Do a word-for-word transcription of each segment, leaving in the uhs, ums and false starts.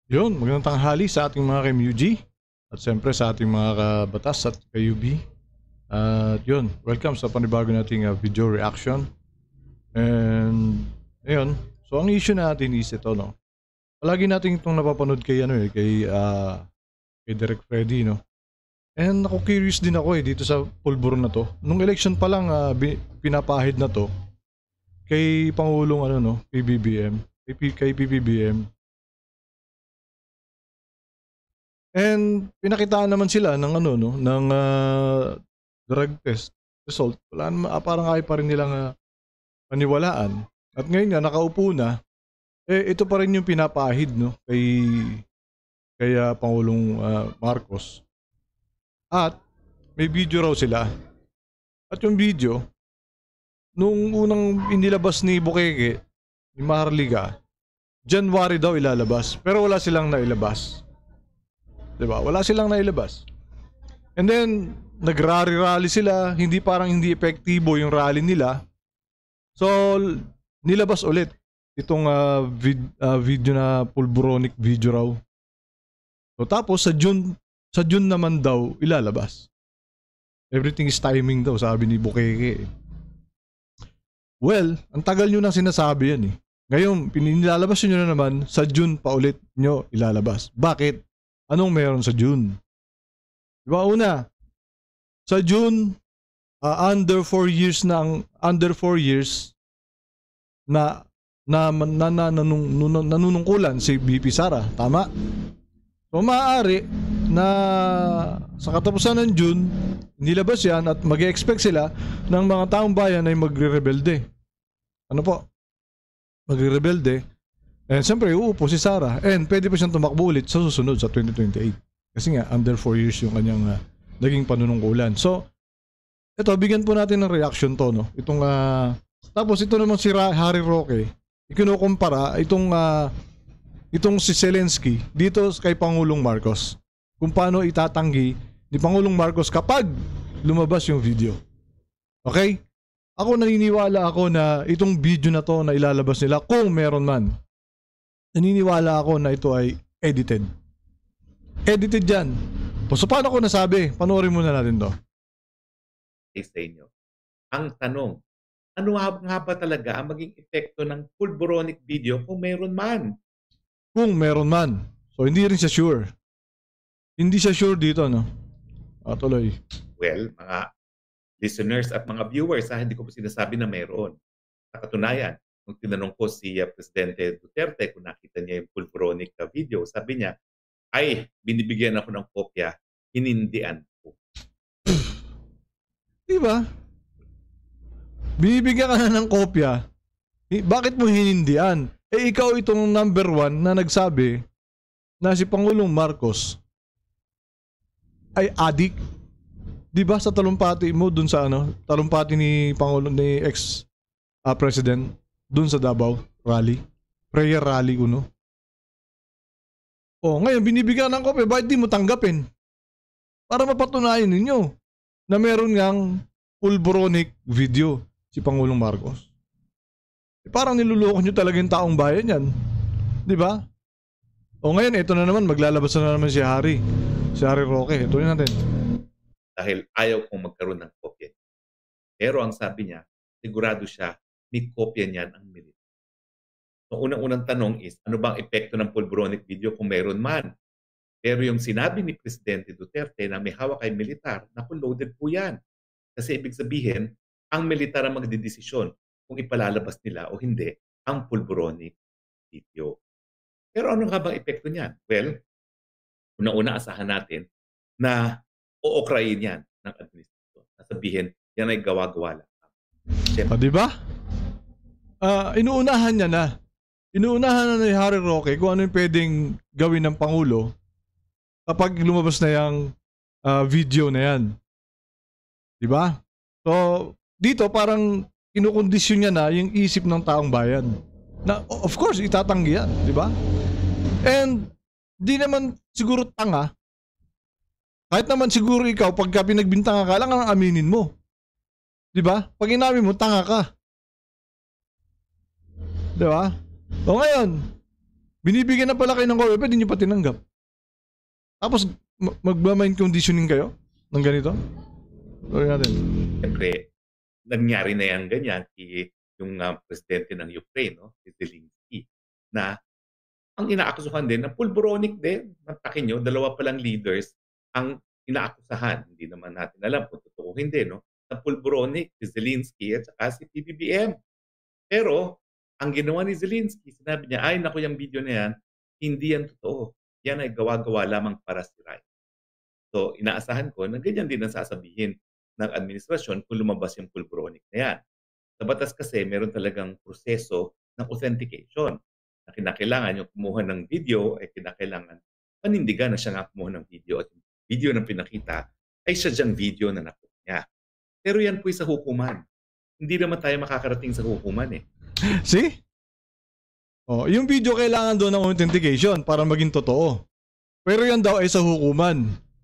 Yun, magandang tanghali sa ating mga ka-M U G at siyempre sa ating mga kabatas at ka-U B. At yun, welcome sa panibago nating uh, video reaction. And ayun, so ang issue natin is ito, no. Palagi natin itong napapanood kay ano eh, kay uh, kay Direk Freddy, no. And ako curious din ako eh dito sa pulburo na to. Nung election pa lang uh, bi- pinapahid na to kay Pangulong ano no, P B B M, kay, P- kay P B B M. And pinakitaan naman sila ng ano no, ng ah, drug test result. Wala naman, ah, parang ayaw pa rin nilang ah, paniwalaan. At ngayon nga nakaupo na, eh ito pa rin yung pinapahid no kay kay ah, Pangulong ah, Marcos. At may video raw sila. At yung video nung unang inilabas ni Bukeke, ni Maharlika, January daw ilalabas. Pero wala silang nailabas. 'Di ba? Wala silang nailabas. And then, nag-rally-rally sila, hindi parang hindi epektibo yung rally nila. So, nilabas ulit itong ah, vid- ah, video na pulburonic video raw. So, tapos sa June, sa June naman daw ilalabas. Everything is timing daw, sabi ni Bukeke. Well, ang tagal nyo nang sinasabi yan eh. Ngayon, pinilalabas nyo na naman, sa June pa ulit nyo ilalabas. Bakit? Anong meron sa June? Diba una, sa June, uh, under four years na ang under four years na na, na, na nanung, nun- nanunungkulan si B P Sara, tama? So maaari na sa katapusan ng June, nilabas yan at mag-expect sila ng mga taong bayan ay magre-rebelde. Ano po? Magre-rebelde. And siyempre, uupo si Sara. And pwede pa siyang tumakbo ulit sa susunod sa twenty twenty-eight. Kasi nga, under four years yung kanyang uh, naging panunungkulan. So, ito, bigyan po natin ng reaction to, no? Itong, uh, tapos ito naman si Ra- Harry Roque, ikinukumpara itong, uh, itong si Zelensky dito kay Pangulong Marcos. Kung paano itatanggi ni Pangulong Marcos kapag lumabas yung video. Okay? Ako naniniwala ako na itong video na to na ilalabas nila, kung meron man, naniniwala ako na ito ay edited. Edited yan. So paano ko nasabi? Panoorin muna natin to. Sa inyo. Ang tanong, ano nga ba talaga ang maging epekto ng pulburonic video kung mayroon man? Kung meron man. So hindi rin siya sure. Hindi siya sure dito, no? Ah, tuloy. Well, mga listeners at mga viewers, ha, hindi ko po sinasabi na mayroon. Sa katunayan, nung tinanong ko si uh, Presidente Duterte kung nakita niya yung pulburonic uh, video, sabi niya, ay, binibigyan ako ng kopya, hinindian ko. Diba? Binibigyan ka na ng kopya. Eh, bakit mo hinindian? Eh ikaw itong number one na nagsabi na si Pangulong Marcos ay adik. Diba sa talumpati mo dun sa ano, talumpati ni Pangulong ni ex uh, President dun sa Davao rally, prayer rally uno. Oh, ngayon binibigyan ng kopya, bakit di mo tanggapin? Para mapatunayan ninyo na meron ngang pulburonic video si Pangulong Marcos. Eh, parang niluloko nyo talaga yung taong bayan yan. Di ba? O ngayon, ito na naman, maglalabas na naman si Harry. Si Harry Roque. Ito yun natin. Dahil ayaw kong magkaroon ng kopya. Pero ang sabi niya, sigurado siya, may kopya niyan ang militar. So, unang-unang tanong is, ano bang epekto ng pulburonic video kung mayroon man? Pero yung sinabi ni Presidente Duterte na may hawak ay militar, naku, loaded po yan. Kasi ibig sabihin, ang militar ang magdidesisyon kung ipalalabas nila o hindi ang pulburonic video. Pero ano nga bang epekto niyan? Well, una-una asahan natin na ookrayin yan ng administrasyon. Sasabihin, yan ay gawa-gawa lang. O, di ba? Uh, inuunahan niya na. Inuunahan na ni Harry Roque kung ano yung pwedeng gawin ng Pangulo kapag lumabas na yung uh, video na yan. Di ba? So, dito parang kinukondisyon niya na yung isip ng taong bayan. Na, of course, itatanggi yan. Di ba? And, di naman siguro tanga. Kahit naman siguro ikaw, pagka pinagbintanga ka, lang ang aminin mo. Di ba? Pag inamin mo, tanga ka. Di ba? O ngayon, Binibigyan na pala kayo ng copy, pwede nyo pa tinanggap. Tapos, magma-mind conditioning kayo ng ganito? Sorry natin. Siyempre, nangyari na yan ganyan kay yung uh, presidente ng Ukraine, no? Si Zelensky, na ang inaakusahan din ng pulboronic din. Mantakin nyo, dalawa palang leaders ang inaakusahan. Hindi naman natin alam kung totoo hindi, no? Na pulboronic, si Zelensky at saka si P B B M. Pero, ang ginawa ni Zelensky, sinabi niya, ay naku, yung video na yan, hindi yan totoo. Yan ay gawa-gawa lamang para si Rai. So, inaasahan ko na ganyan din ang sasabihin ng administrasyon kung lumabas yung pulboronic na yan. Sa batas kasi, meron talagang proseso ng authentication na kinakailangan yung kumuha ng video ay kinakailangan panindigan na siya nga kumuha ng video at yung video na pinakita ay siya diyang video na nakuha niya. Pero yan po'y sa hukuman. Hindi naman tayo makakarating sa hukuman eh. See? Oh, yung video kailangan doon ng authentication para maging totoo. Pero yan daw ay sa hukuman.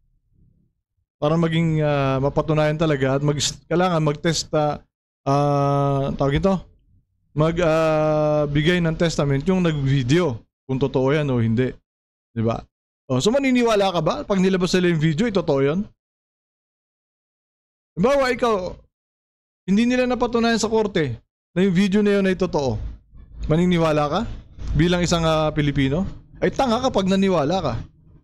Para maging uh, mapatunayan talaga at mag kailangan mag-test uh, uh, tawag ito. Mag uh, bigay ng testament yung nag-video kung totoo yan o hindi. 'Di ba? Oh, so maniniwala ka ba pag nilabas nila yung video, ito totoo 'yon? Halimbawa, ikaw hindi nila napatunayan sa korte na yung video na yun ay totoo. Maniniwala ka? Bilang isang uh, Pilipino? Ay tanga kapag naniwala ka.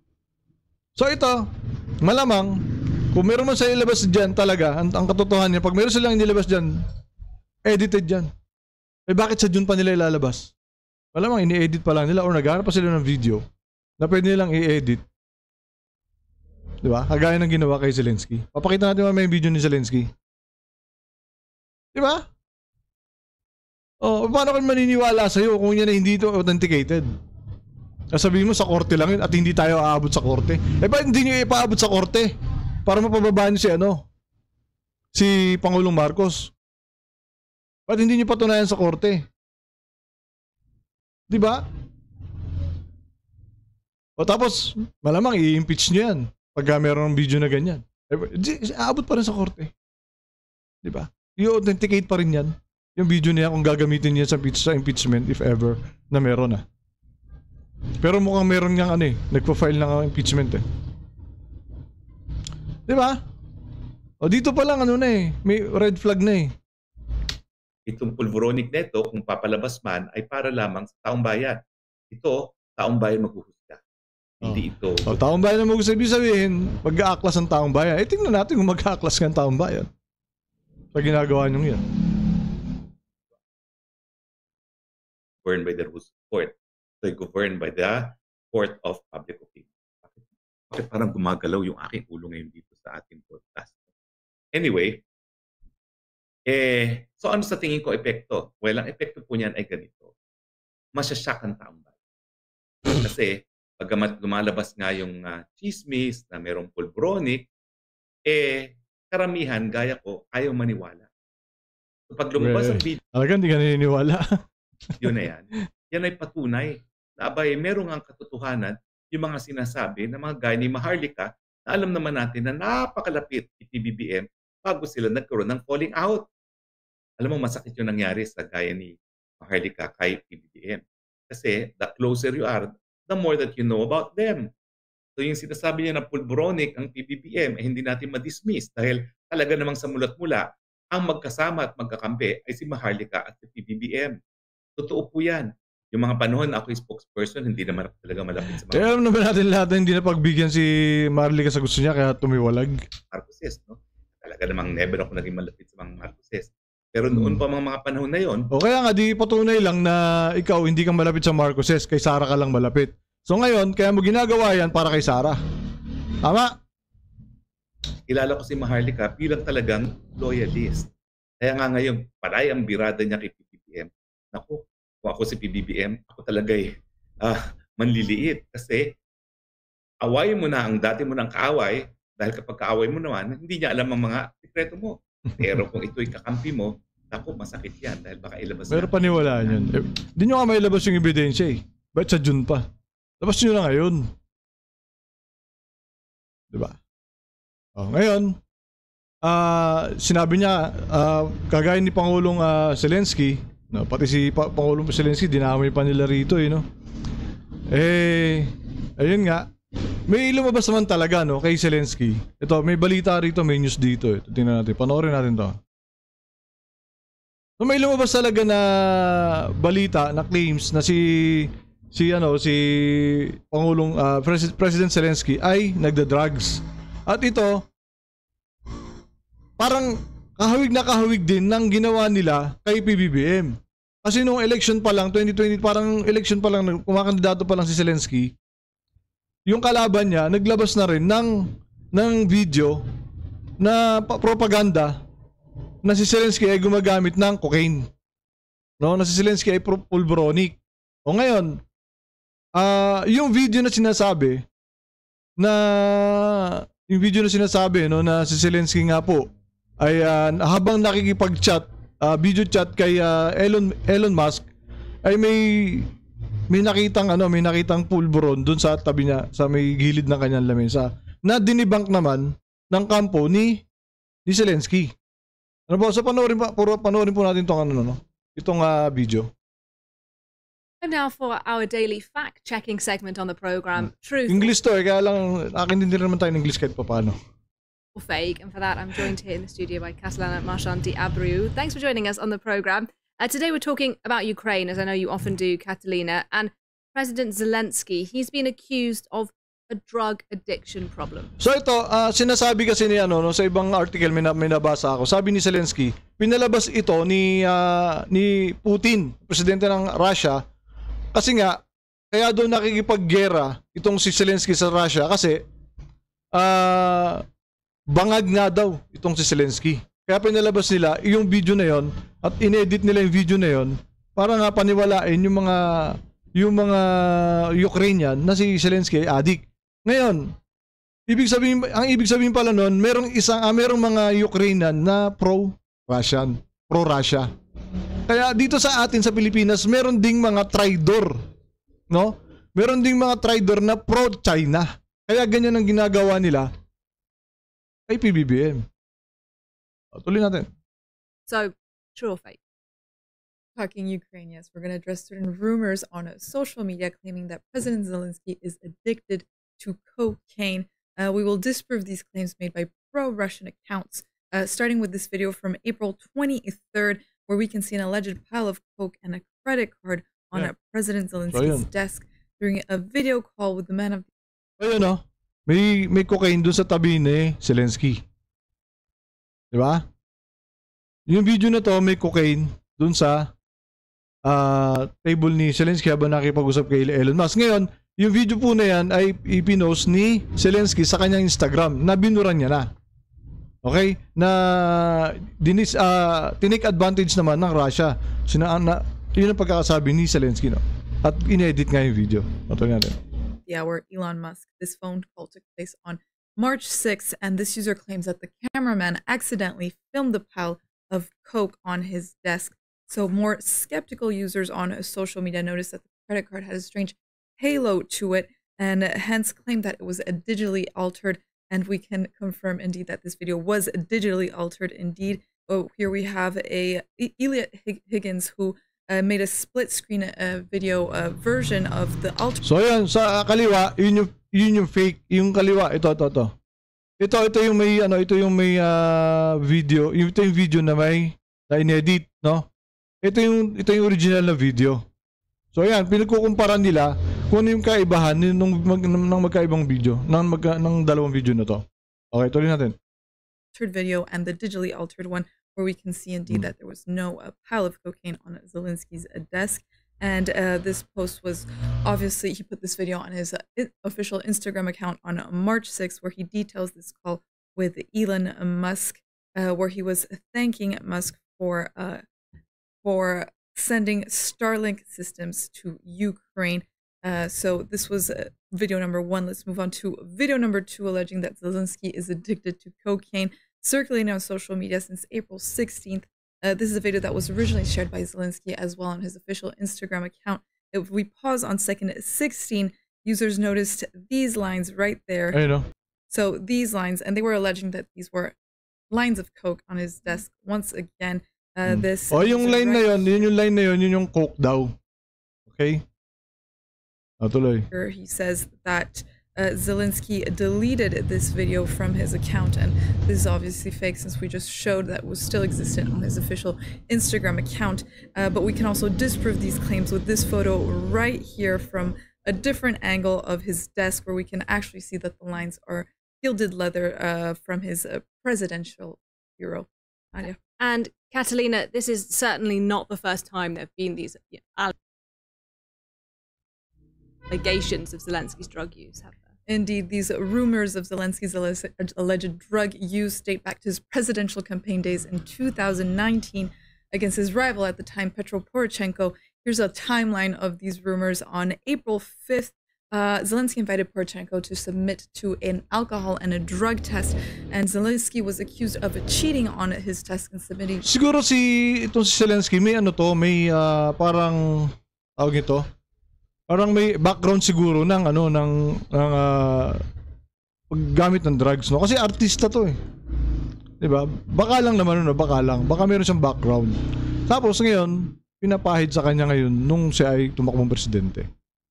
So ito, malamang, kung meron man sa ilabas dyan talaga, ang, ang katotohanan niya, pag meron silang nilabas dyan, edited dyan. Eh bakit sa June pa nila ilalabas? Malamang ini-edit pa lang nila or naghanap pa sila ng video na pwede nilang i-edit. Diba? Kagaya ng ginawa kay Zelensky. Papakita natin mamaya yung video ni Zelensky. Diba? Oh, paano kayo maniniwala sa'yo kung yan ay hindi ito authenticated? Sabihin mo sa korte lang yun at hindi tayo aabot sa korte. Eh ba hindi nyo ipaabot sa korte? Para mapababaan nyo si ano? Si Pangulong Marcos. Ba't hindi nyo patunayan sa korte? Diba? O tapos, malamang i-impeach nyo yan pagka meron ng video na ganyan. Eh, aabot pa rin sa korte. Diba? I-authenticate pa rin yan. Yung video niya kung gagamitin niya sa, sa impeachment if ever na meron na. Pero mukhang meron niyang ano eh, nagpa-file ng impeachment eh. Di ba? O dito pa lang ano na eh, may red flag na eh. Itong pulboronic neto, kung papalabas man, ay para lamang sa taong bayan. Ito, taong bayan maghuhusga. Hindi ito. O taong bayan na maghuhusga, ibig sabihin, mag-aaklas ang taong bayan. Eh tingnan natin kung mag-aaklas ng taong bayan. Sa ginagawa niyong yan. Governed by the rules of court. So, governed by the court of public opinion. Bakit, bakit parang gumagalaw yung aking ulo ngayon dito sa ating podcast? Anyway, eh, so ano sa tingin ko epekto? Well, ang epekto po niyan ay ganito. Masyasyak ang taong bayan. Kasi, pagkamat lumalabas nga yung uh, chismis na merong pulboronic, eh, karamihan, gaya ko, ayaw maniwala. So, pag lumabas ang video, talagang hindi ka naniniwala. yun na yan. Yan ay patunay na abay, merong ang katotohanan yung mga sinasabi ng mga gaya ni Maharlika na alam naman natin na napakalapit ni P B B M bago sila nagkaroon ng falling out. Alam mo, masakit yung nangyari sa gaya ni Maharlika kay P B B M. Kasi the closer you are, the more that you know about them. So yung sinasabi niya na pulboronic ang P B B M, eh, hindi natin ma-dismiss dahil talaga namang sa mulat-mula, ang magkasama at magkakampi ay si Maharlika at si P B B M. Totoo po yan. Yung mga panahon, ako yung spokesperson, hindi naman talaga malapit sa mga... Kaya alam naman natin lahat na hindi na pagbigyan si Maharlika sa gusto niya, kaya tumiwalag. Marcoses, no? Talaga namang never ako naging malapit sa mga Marcoses. Pero noon pa mga, mga panahon na yon. O kaya nga, di patunay lang na ikaw hindi kang malapit sa Marcoses, kay Sara ka lang malapit. So ngayon, kaya mo ginagawa yan para kay Sara. Tama? Kilala ko si Maharlika bilang talagang loyalist. Kaya nga ngayon, paray ang birada niya kay P B B M. Naku, kung ako si P B B M, ako talaga eh, uh, manliliit. Kasi, away mo na ang dati mo ng kaaway, dahil kapag kaaway mo naman, hindi niya alam ang mga sikreto mo. Pero kung ito'y kakampi mo, naku, masakit yan dahil baka ilabas. paniwalaan yun. Hindi eh, nyo nga may labas yung ebidensya eh. Ba't sa June pa? Labas nyo na ngayon. Diba? Oh, ngayon, uh, sinabi niya, uh, kagaya ni Pangulong uh, Zelensky, no, pati si pa Pangulong Zelensky, dinamay pa nila rito eh, no? Eh, ayun nga. May lumabas naman talaga, no, kay Zelensky. Ito, may balita rito, may news dito. Ito, tingnan natin. Panoorin natin to. So, may lumabas talaga na balita, na claims na si si ano, si Pangulong uh, Pres- President Zelensky ay nagda-drugs. At ito, parang kahawig na kahawig din ng ginawa nila kay P B B M. Kasi nung election pa lang, twenty twenty, parang election pa lang, kumakandidato pa lang si Zelensky, yung kalaban niya, naglabas na rin ng, ng video na propaganda na si Zelensky ay gumagamit ng cocaine. No? Na si Zelensky ay pulboronic. O ngayon, uh, yung video na sinasabi, na yung video na sinasabi, no, na si Zelensky nga po, ay uh, habang nakikipag-chat, uh, video chat kay uh, Elon Elon Musk, ay may may nakitang ano, may nakitang pulburon dun sa tabi niya, sa may gilid ng kanyang lamesa, na dinibunk naman ng kampo ni ni Zelensky. Ano po, so panoorin pa, puro panoorin po natin tong ano, no, itong uh, video. Time now for our daily fact-checking segment on the program. Truth English to eh, kaya lang akin din naman tayo ng English kahit paano. or fake, and for that I'm joined here in the studio by Catalana Marchand de Abreu. Thanks for joining us on the program. Uh, today we're talking about Ukraine, as I know you often do, Catalina, and President Zelensky. He's been accused of a drug addiction problem. So ito, uh, sinasabi kasi ni ano, no, sa ibang article may, na, may nabasa ako. Sabi ni Zelensky, pinalabas ito ni uh, ni Putin, presidente ng Russia, kasi nga kaya doon nakikipaggera itong si Zelensky sa Russia kasi uh, bangag nga daw itong si Zelensky. Kaya pinalabas nila yung video na yon at inedit nila yung video na yon para nga paniwalain yung mga yung mga Ukrainian na si Zelensky ay addict. Ngayon, ibig sabihin, ang ibig sabihin pala noon, merong isang ah, merong mga Ukrainian na pro-Russian, pro-Russia. Kaya dito sa atin sa Pilipinas, meron ding mga traidor, no? Meron ding mga traidor na pro-China. Kaya ganyan ang ginagawa nila kay P B B M. Tuloy natin. So, true or fake? Talking Ukraine, yes, we're going to address certain rumors on uh, social media claiming that President Zelensky is addicted to cocaine. Uh, we will disprove these claims made by pro-Russian accounts, uh, starting with this video from April twenty-third, where we can see an alleged pile of coke and a credit card on yeah. uh, President Zelensky's so, desk during a video call with the man of... Ayun, no? May, may cocaine dun sa tabi ni Zelensky. Diba? Yung video na to, may cocaine dun sa uh, table ni Zelensky habang nakipag-usap kay Elon Musk. Ngayon, yung video po na yan ay ipinost ni Zelensky sa kanyang Instagram na binuran niya na. Okay? Na dinis, uh, tinake advantage naman ng Russia. Sina, na, yun ang pagkakasabi ni Zelensky. No? At inedit nga yung video. Patuloy natin. The hour, Elon Musk. This phone call took place on March sixth, and this user claims that the cameraman accidentally filmed the pile of coke on his desk. So more skeptical users on social media noticed that the credit card had a strange halo to it, and hence claimed that it was a digitally altered. And we can confirm indeed that this video was digitally altered indeed. Oh, here we have a Elliot Higgins who uh, made a split screen uh, video uh, version of the altered. So yan, sa kaliwa, yun yung yun yung fake, yung kaliwa, ito, ito, ito. Ito, ito yung may, ano, ito yung may uh, video, ito yung video na may, na inedit, no? Ito yung, ito yung original na video. So, ayan, pinagkukumpara nila kung ano yung kaibahan ng, mag, ng magkaibang video, ng, mag, ng dalawang video na to. Okay, tuloy natin. Altered video and the digitally altered one, where we can see indeed hmm. that there was no uh, pile of cocaine on Zelensky's uh, desk. And uh, this post was, obviously, he put this video on his uh, official Instagram account on March sixth, where he details this call with Elon Musk, uh, where he was thanking Musk for uh, for sending Starlink systems to Ukraine. Uh, so this was uh, video number one. Let's move on to video number two, alleging that Zelensky is addicted to cocaine, circulating on social media since April sixteenth. Uh, this is a video that was originally shared by Zelensky as well on his official Instagram account. If we pause on second sixteen, users noticed these lines right there. I know. So these lines, and they were alleging that these were lines of coke on his desk. Once again, uh, hmm. this... Oh, yung line right na yun, yun yung line na yun, yun yung coke daw. Okay? Ah, tuloy. He says that uh, Zelensky deleted this video from his account, and this is obviously fake since we just showed that it was still existent on his official Instagram account. Uh, but we can also disprove these claims with this photo right here from a different angle of his desk, where we can actually see that the lines are gilded leather uh, from his uh, presidential bureau. Nadia. And Catalina, this is certainly not the first time there have been these allegations of Zelensky's drug use, have there? Indeed, these rumors of Zelensky's alleged drug use date back to his presidential campaign days in two thousand nineteen against his rival at the time, Petro Poroshenko. Here's a timeline of these rumors. On April fifth, uh, Zelensky invited Poroshenko to submit to an alcohol and a drug test, and Zelensky was accused of cheating on his test and submitting. Siguro si itong si Zelensky may ano to, may uh, parang tawag ito. Parang may background siguro ng ano ng ng uh, paggamit ng drugs, no? Kasi artista to eh. 'Di ba? Baka lang naman no, baka lang. Baka meron siyang background. Tapos ngayon, pinapahid sa kanya ngayon nung siya ay tumakbong presidente.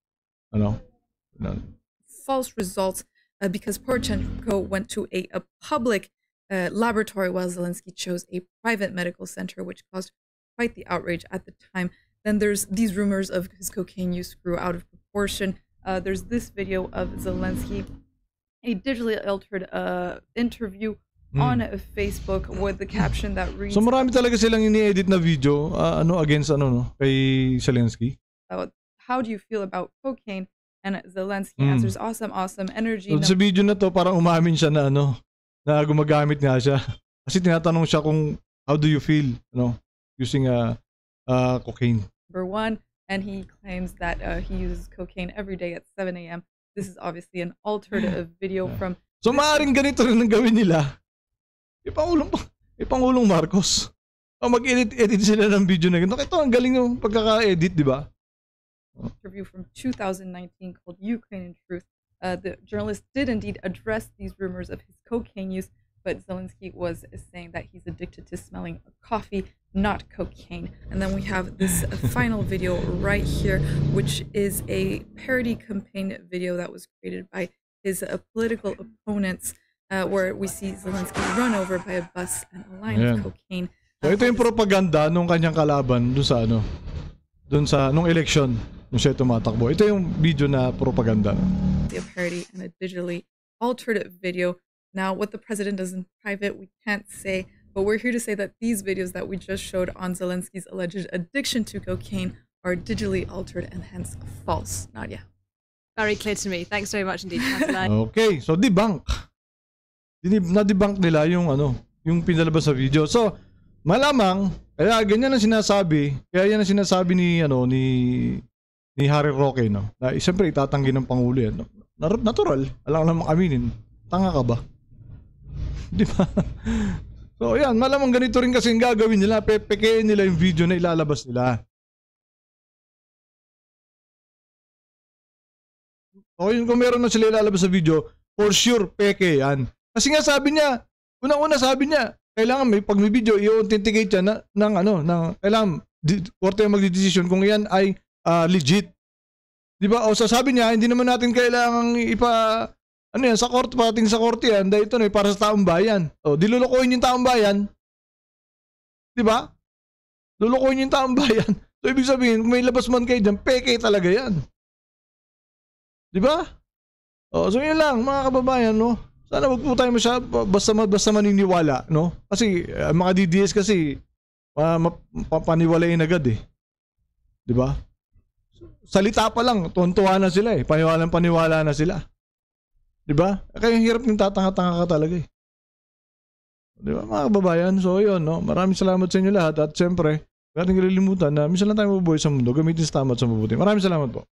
Ano? Ano? False results uh, because Poroshenko went to a, a public uh, laboratory while Zelensky chose a private medical center, which caused quite the outrage at the time. Then there's these rumors of his cocaine use grew out of proportion. Uh, there's this video of Zelensky, a digitally altered uh, interview mm. on Facebook with the caption that reads. So marami talaga silang ini-edit na video uh, ano against ano no kay Zelensky. Uh, how do you feel about cocaine? And Zelensky mm. answers, awesome, awesome energy. So, sa video na to parang umamin siya na ano na gumagamit nga siya. Kasi tinatanong siya kung how do you feel ano using a uh, uh, cocaine. Number one, and he claims that uh, he uses cocaine every day at seven a m This is obviously an altered uh, video from. So maaaring ganito rin ang gawin nila. Ipangulong Ipangulong Marcos. O mag-edit-edit sila ng video na ganito. Ito ang galing ng pagkaka-edit, di ba? Interview from two thousand nineteen called Ukraine in Truth. Uh, the journalist did indeed address these rumors of his cocaine use, but Zelensky was saying that he's addicted to smelling coffee, not cocaine. And then we have this final video right here, which is a parody campaign video that was created by his uh, political opponents, uh, where we see Zelensky run over by a bus and a line Ayan. of cocaine. So ito yung propaganda nung kanyang kalaban dun sa ano, dun sa nung election nung siya tumatakbo. Ito yung video na propaganda. A parody and a digitally altered video. Now, what the president does in private, we can't say, but we're here to say that these videos that we just showed on Zelensky's alleged addiction to cocaine are digitally altered and hence false. Nadia. Very clear to me. Thanks very much indeed, Catalina. Okay, so debunk. Na-debunk nila yung ano, yung pinalabas sa video. So, malamang, kaya ganyan ang sinasabi, kaya yan ang sinasabi ni, ano, ni, ni Harry Roque, no? Na siyempre itatanggi ng Pangulo yan. No? Natural, alam naman aminin. Tanga ka ba? Di ba? So, yan. Malamang ganito rin kasi yung gagawin nila. Pepekein nila yung video na ilalabas nila. O yun, kung meron na sila ilalabas sa video, for sure, peke yan. Kasi nga sabi niya, unang-una sabi niya, kailangan may, pag may video, i-authenticate yan na, ng ano, ng, kailangan, korte magdidesisyon kung yan ay uh, legit. Di ba? O sasabi niya, hindi naman natin kailangan ipa, ano yan, sa korte, pating sa korte yan, dahil ito na, para sa taong bayan. O, dilulukoyin yung taong bayan. Di ba? Lulukoyin yung taong bayan. So, ibig sabihin, kung may labas man kayo dyan, peke talaga yan. Di ba? O, so yun lang, mga kababayan, no? Sana wag po tayo masya, basta, basta maniniwala, no? Kasi, uh, mga D D S kasi, uh, mapapaniwalain agad eh. Di ba? Salita pa lang, tuwan-tuwa na sila eh. Paniwalang paniwala na sila. Di ba? Kaya yung hirap yung tatanga-tanga ka talaga eh. Di ba mga kababayan? So yun, no? Maraming salamat sa inyo lahat. At syempre, huwag natin kalilimutan na minsan lang tayo mabubuhay sa mundo. Gamitin sa tama at sa mabuti. Maraming salamat po.